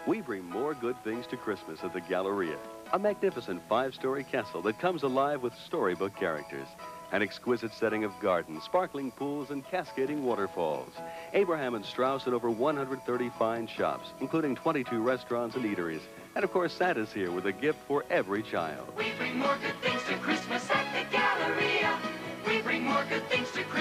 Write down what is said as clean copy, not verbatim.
We bring more good things to Christmas at the Galleria, a magnificent five-story castle that comes alive with storybook characters. An exquisite setting of gardens, sparkling pools, and cascading waterfalls. Abraham and Strauss and over 130 fine shops, including 22 restaurants and eateries. And of course, Santa's here with a gift for every child. We bring more good things to Christmas at the Galleria. We bring more good things to Christmas.